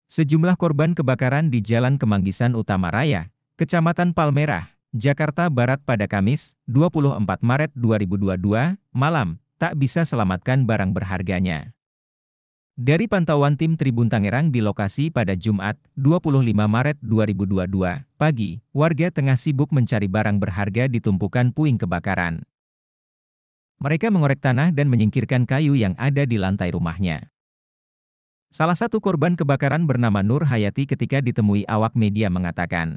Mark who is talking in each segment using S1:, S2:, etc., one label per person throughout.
S1: Sejumlah korban kebakaran di Jalan Kemanggisan Utama Raya, Kecamatan Palmerah, Jakarta Barat pada Kamis, 24 Maret 2022, malam, tak bisa selamatkan barang berharganya. Dari pantauan tim Tribun Tangerang di lokasi pada Jumat, 25 Maret 2022, pagi, warga tengah sibuk mencari barang berharga di tumpukan puing kebakaran. Mereka mengorek tanah dan menyingkirkan kayu yang ada di lantai rumahnya. Salah satu korban kebakaran bernama Nur Hayati ketika ditemui awak media mengatakan,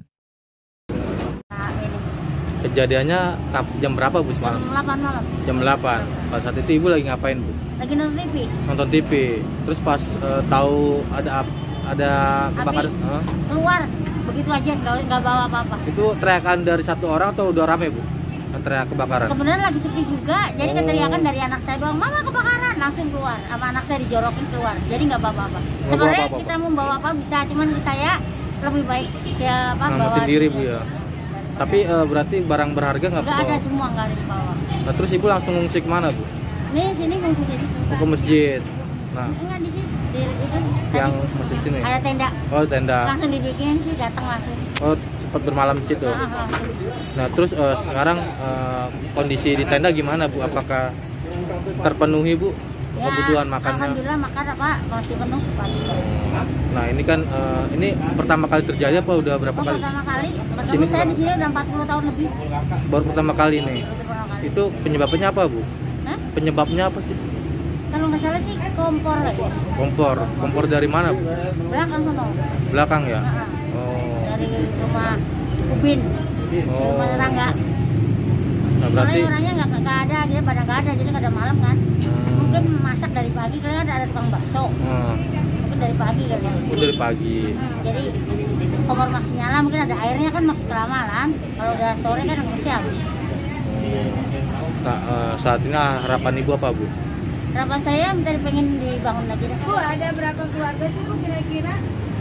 S2: Kejadiannya jam berapa, Bu, semalam?
S3: Jam 8 malam.
S2: Jam 8. Pada saat itu Ibu lagi ngapain, Bu?
S3: Lagi nonton TV.
S2: Nonton TV. Terus pas tahu ada kebakaran,
S3: Keluar, begitu aja, nggak bawa apa-apa.
S2: itu teriakan dari satu orang atau udah rame, Bu? Teriak kebakaran.
S3: Kebetulan lagi sepi juga, jadi keteriakan dari anak saya doang, "Mama kebakaran!" Langsung keluar, sama anak saya dijorokin keluar, jadi nggak bawa-apa. Sebenarnya kita mau bawa apa bisa, cuman saya lebih baik ya bawa
S2: sendiri, Bu, ya. Tapi berarti barang berharga nggak
S3: ada semua, nggak ada dibawa.
S2: Nah, terus Ibu langsung ngungsi kemana, Bu?
S3: Nih sini ngungsi di situ.
S2: Ke masjid. Nah,
S3: Enggak di sini, di itu
S2: yang
S3: tadi
S2: masjid sini.
S3: ada tenda.
S2: Oh, tenda.
S3: Langsung dibikinin sih, datang langsung.
S2: Oh, sempat bermalam di situ.
S3: Langsung.
S2: Nah, terus sekarang kondisi di tenda gimana, Bu? Apakah terpenuhi, Bu?
S3: Ya,
S2: Kebutuhan makannya?
S3: alhamdulillah makan apa masih penuh pagi.
S2: Nah, ini kan ini pertama kali terjadi apa udah berapa kali?
S3: Pertama kali.
S2: Sini
S3: Saya di sini udah 40 tahun lebih.
S2: Baru pertama kali nih.
S3: Baru pertama kali.
S2: Itu penyebabnya apa, Bu?
S3: Hah?
S2: Penyebabnya apa sih?
S3: Kalau nggak salah sih kompor lagi.
S2: Kompor. Kompor dari mana, Bu?
S3: Belakang sono.
S2: Belakang ya?
S3: Heeh.
S2: Oh.
S3: Dari rumah Ubin.
S2: Oh.
S3: Rumah tetangga.
S2: Nah, berarti
S3: Orangnya nggak ada, dia pada nggak ada, jadi nggak ada malam kan.
S2: Hmm.
S3: Mungkin masak dari pagi, karena ada tukang bakso. Mungkin dari pagi kali ya.
S2: Dari pagi.
S3: Jadi kompor masih nyala, mungkin ada airnya kan masih kelamaan. Kalau udah sore kan masih habis.
S2: Nah, saat ini harapan Ibu apa, Bu?
S3: Harapan saya minta pengen dibangun lagi deh.
S4: Bu, ada berapa keluarga sih, Bu, kira-kira?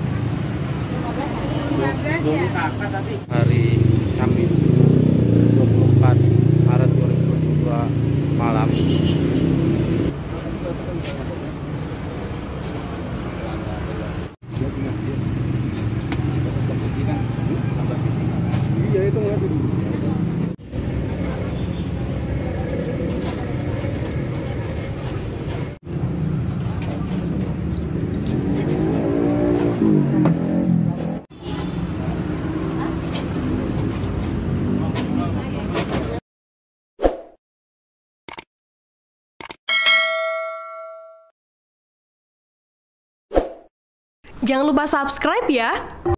S4: 15 ya?
S2: Hari Kamis 24 Maret 2022 malam. Iya, itu nggak.
S4: Jangan lupa subscribe ya!